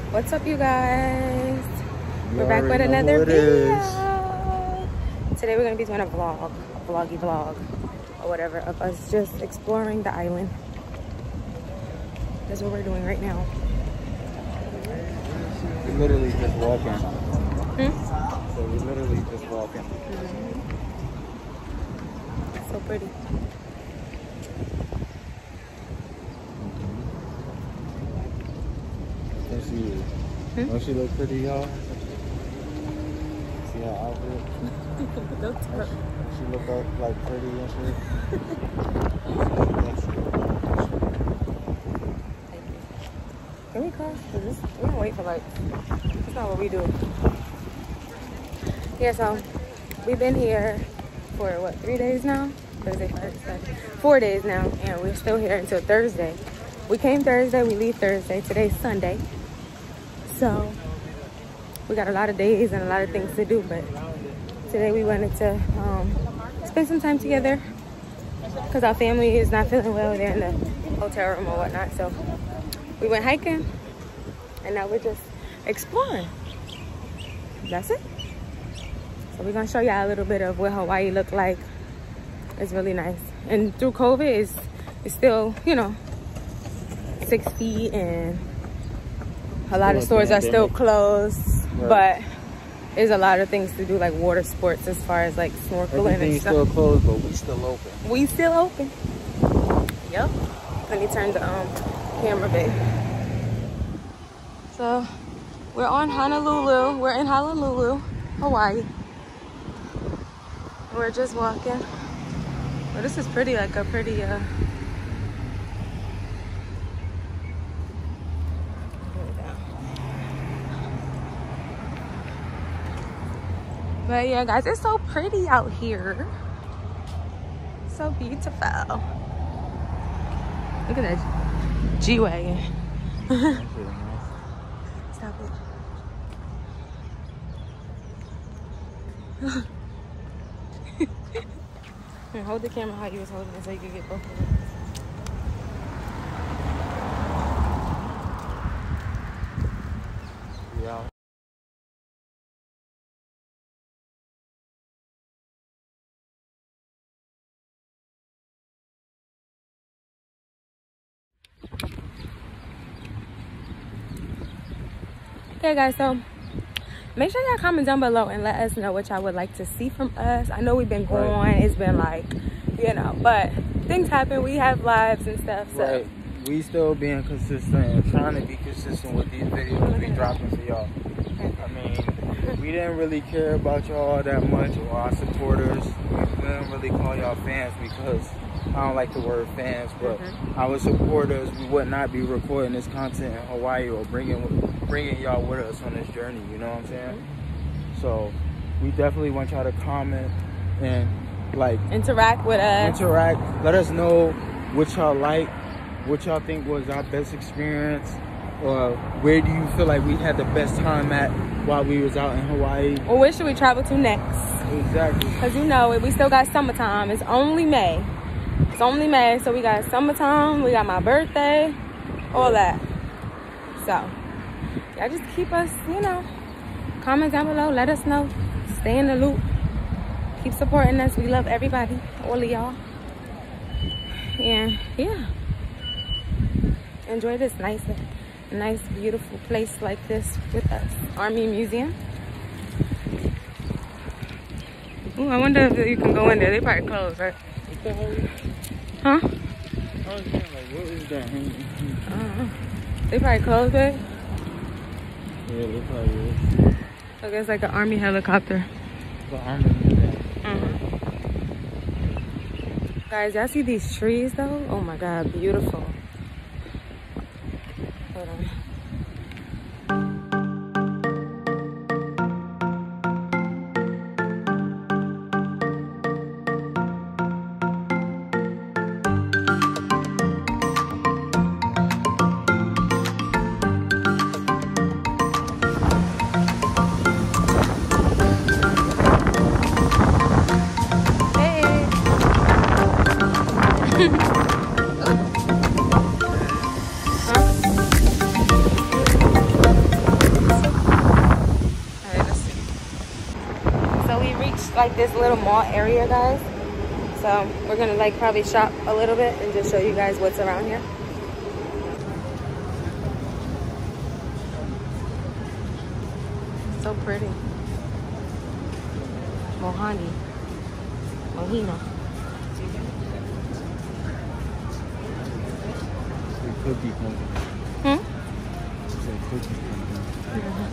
What's up, you guys? You We're back with already know another who it video. is. Today we're gonna be doing a vloggy vlog, or whatever, of us just exploring the island. That's what we're doing right now. We're literally just walking. Hmm? So we're literally just walking. So pretty. And she, don't she look pretty, y'all? See her outfit? Don't tell. She look up like pretty and shit. Thank you. Can we cross? Cause we don't wait for lights. That's not what we do. Yeah, so we've been here for what, 3 days now? Thursday, Friday, Saturday. 4 days now, and we're still here until Thursday. We came Thursday, we leave Thursday. Today's Sunday. So we got a lot of days and a lot of things to do, but today we wanted to spend some time together because our family is not feeling well. They're in the hotel room or whatnot. So we went hiking, and now we're just exploring. That's it. So we're gonna show y'all a little bit of what Hawaii looked like. It's really nice. And through COVID, it's still, you know, 6 feet, and a lot of stores are still closed. Right. But there's a lot of things to do, like water sports, as far as like snorkeling and stuff. Everything's still closed, but we still open. We still open. Yep. Let me turn the camera back. So we're on Honolulu. We're in Honolulu, Hawaii. We're just walking. Well, this is pretty, like a pretty but yeah, guys, it's so pretty out here. So beautiful. Look at that G-Wagon. Stop it. Here, hold the camera how you was holding it so you could get both of them. Yeah. Okay, guys, so make sure y'all comment down below and let us know what y'all would like to see from us. I know we've been gone. It's been like, you know, but things happen. We have lives and stuff. So. Right. We still being consistent and trying to be consistent with these videos we dropping for y'all. I mean, we didn't really care about y'all that much, or our supporters. We didn't really call y'all fans because I don't like the word fans, but our supporters, we would not be recording this content in Hawaii or bringing y'all with us on this journey, you know what I'm saying? So we definitely want y'all to comment and like interact with us. Let us know what y'all like, what y'all think was our best experience, or where do you feel like we had the best time at while we was out in Hawaii, or where should we travel to next? Exactly, because you know we still got summertime. It's only May. It's only May, so we got summertime, we got my birthday, all that. So y'all just keep us, you know, comment down below, let us know, stay in the loop, keep supporting us. We love everybody, all of y'all. And yeah, enjoy this nice beautiful place like this with us. Army Museum. Ooh, I wonder if you can go in there. They probably closed, right? what the hell? Huh? I was saying, like, what is that? They probably closed it. Yeah, they probably is. I guess like an army helicopter. The army museum. Guys, y'all see these trees though? Oh my god, beautiful. Hold on. Huh? like this little mall area, guys. So we're gonna like probably shop a little bit and just show you guys what's around here. So pretty. Mohani. Mohina. Cookie company. Hmm? It's a cookie company.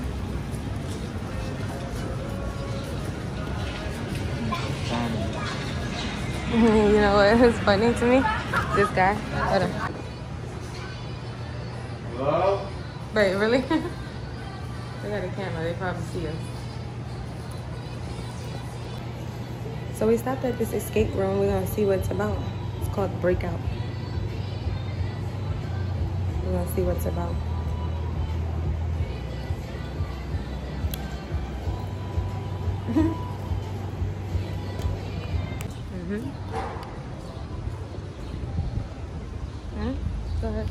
You know what is funny to me? This guy. Hold on. Hello? Wait, really? They got a camera. They probably see us. So we stopped at this escape room. We're gonna see what it's about. It's called Breakout. We're gonna see what it's about. Go ahead.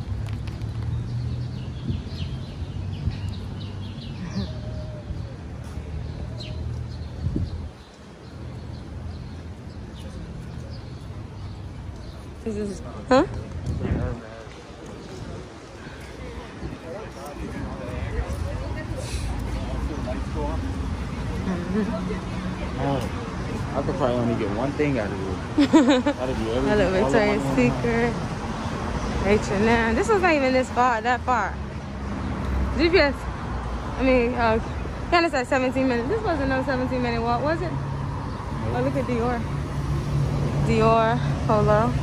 This is, huh? I could probably only get one thing out of it. That'd be everything. I love Victoria's Secret. H&M. This was not even this far, that far. GPS. I mean, kind of said 17 minutes. This wasn't no 17-minute walk, was it? Nope. Oh, look at Dior. Dior, Polo.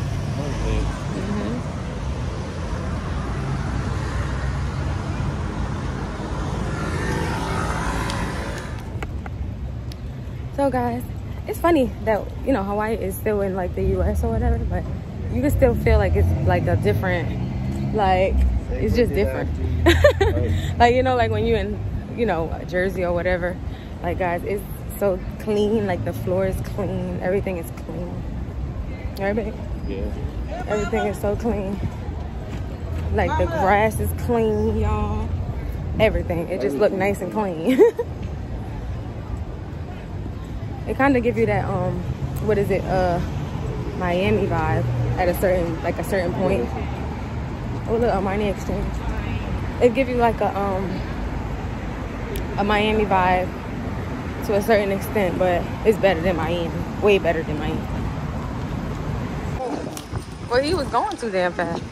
So guys, it's funny that, you know, Hawaii is still in like the US or whatever, but you can still feel like it's like a different, like, it's just different. Like, you know, like when you in, you know, Jersey or whatever, like guys, it's so clean, like the floor is clean, everything is clean. Right, babe? Yeah. Everything is so clean. Like the grass is clean, y'all. Everything, it just look nice and clean. It kind of give you that what is it, Miami vibe at a certain point. Oh look, Armani Exchange. It give you like a Miami vibe to a certain extent, but it's better than Miami, way better than Miami. Well, he was going too damn fast.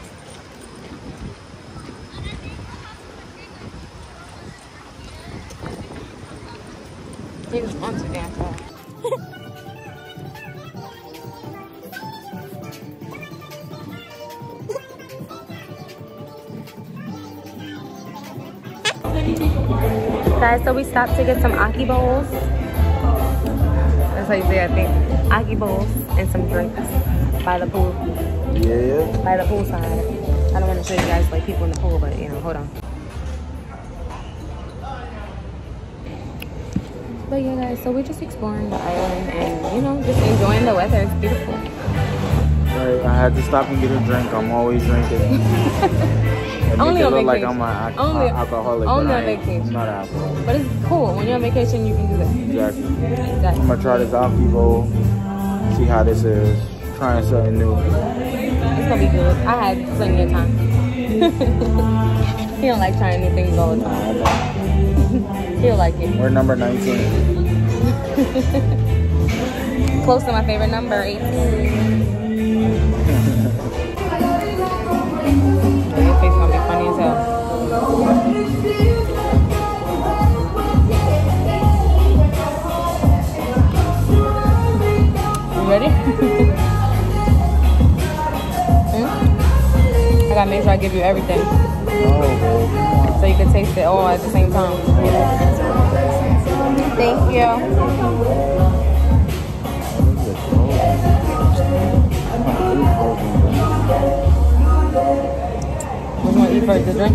He was going too damn fast. Guys, so we stopped to get some Aki bowls. That's how you say it, I think. Aki bowls and some drinks by the pool. Yeah. By the pool side. I don't want to show you guys like people in the pool, but you know, hold on. But yeah, guys, so we're just exploring the island and, you know, just enjoying the weather. It's beautiful. Right, I had to stop and get a drink. I'm always drinking. Only on vacation. Like I'm an alcoholic. Only on vacation. I'm not an alcoholic. But it's cool. When you're on vacation, you can do that. Exactly. I'm going to try this Aki bowl. See how this is. Trying something new. It's going to be good. I had plenty of time. He don't like trying new things all the time. He'll like it. We're number 19. Close to my favorite number, 18. Your face gonna be funny as hell. You ready? I gotta make sure I give you everything. So you can taste it all at the same time. Thank you. What do you want to eat first, the drink?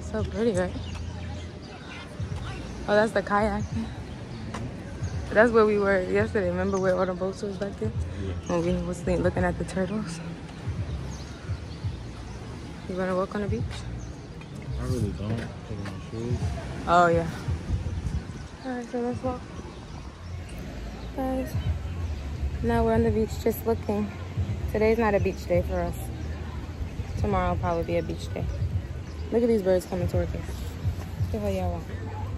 So pretty, right? Oh, that's the kayaking. That's where we were yesterday. Remember where all the boats was back there? Yeah. When we was looking at the turtles. You wanna walk on the beach? I really don't. Put my shoes. Oh yeah. Alright, so let's walk. Guys, now we're on the beach just looking. Today's not a beach day for us. Tomorrow will probably be a beach day. Look at these birds coming towards us. What the hell y'all want?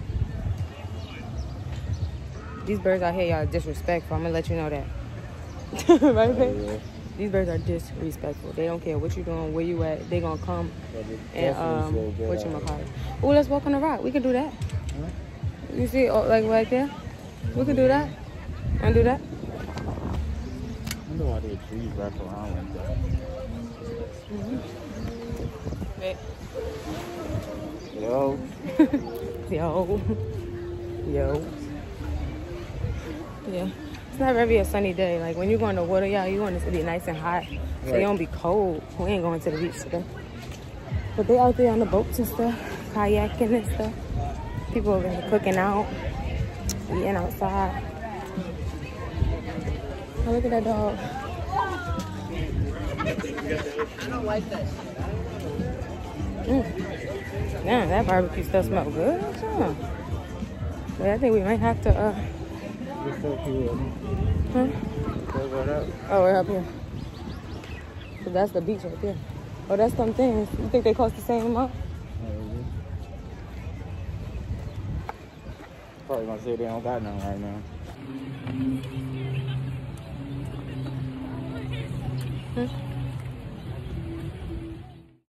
These birds out here, y'all disrespectful. I'm gonna let you know that. Right, babe? Yeah. These birds are disrespectful. They don't care what you're doing, where you at. They gonna come and whatchamacallit. Oh, let's walk on the rock. We can do that. Huh? You see, like right there? We can do that. Wanna do that? I wonder why their trees wrap around like that. Wait. Yo. Yo. Yo. Yeah. It's not really a sunny day. Like when you go in the water, y'all, you want it to be nice and hot. So you don't be cold. We ain't going to the beach today. But they out there on the boats and stuff, kayaking and stuff. People over here cooking out, eating outside. Oh, look at that dog. I don't like that. Damn, that barbecue stuff smells good. But I think we might have to, huh? Oh, we're up here. So that's the beach right there. Oh, that's some things. You think they cost the same amount? Probably gonna say they don't got none right now.